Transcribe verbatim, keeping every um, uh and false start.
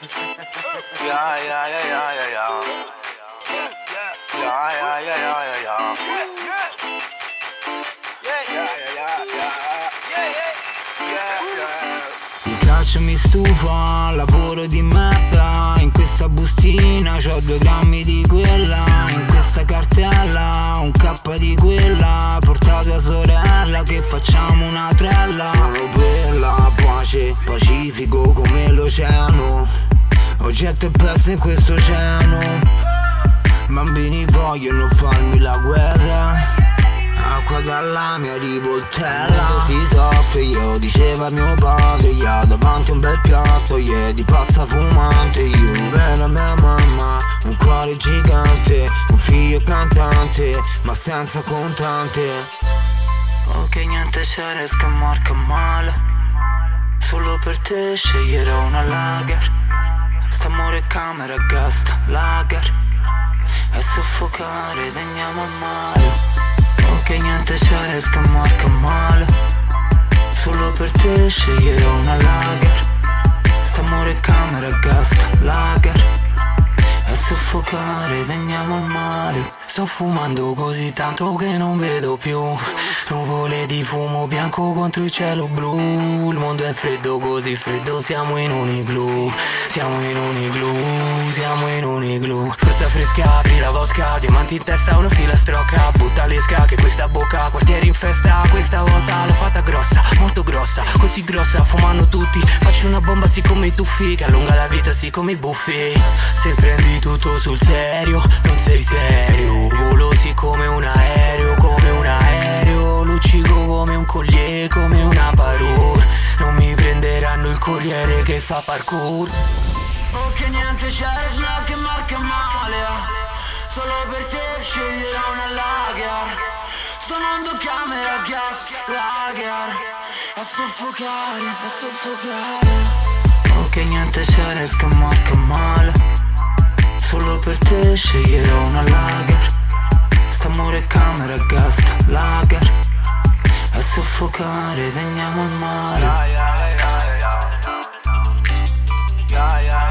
Yeah, yeah, yeah, yeah, yeah, yeah. Yeah, yeah, yeah, yeah, yeah, yeah. Yeah, yeah, yeah, yeah, yeah, yeah. Mi piace, mi stufa, lavoro di merda. In questa bustina c'ho due grammi di quella. In questa cartella un K di quella. Porta tua sorella che facciamo una trella. Solo per la pace, pacifico come l'oceano. Oggetto e peste in questo oceano. Bambini vogliono farmi la guerra. Acqua dalla mia rivoltella. Si soffre, io diceva mio padre. Io davanti a un bel piatto, yeah, di pasta fumante. Io bella mia mamma, un cuore gigante. Un figlio cantante, ma senza contante. Ok, niente c'era, scammarca male. Solo per te sceglierò una lager. St'amore camera, gas, lager. E soffocare, ed andiamo al mare. Ok, niente c'era, scammarca male. Solo per te sceglierò una lager. St'amore camera, gas, lager. E soffocare, ed andiamo al mare. Sto fumando così tanto che non vedo più. Nuvole di fumo bianco contro il cielo blu. Il mondo è freddo, così freddo, siamo in un igloo. Siamo in un igloo, siamo in un igloo. Frutta fresca, apri la vodka, diamanti in testa, una filastrocca. Butta l'esca che questa bocca, quartieri in festa. Questa volta l'ho fatta grossa, molto grossa. Così grossa, fumano tutti. Faccio una bomba siccome i tuffi, che allunga la vita siccome i buffi. Se prendi tutto sul serio, non sei serio. Volo sì come un aereo, come un aereo. Luccico come un collier, come una parure. Non mi prenderanno il corriere che fa parkour. Ok, niente c'è, snack e marca male. Solo per te sceglierò una lager. Sto mondo camera, gas, lager. A soffocare, a soffocare. Ok, niente c'è, scammarca male. Solo per te sceglierò una lager. St'amore camera, gas, lager. A soffocare, ed andiamo al mare. Yeah, yeah, yeah, yeah, yeah. Yeah, yeah.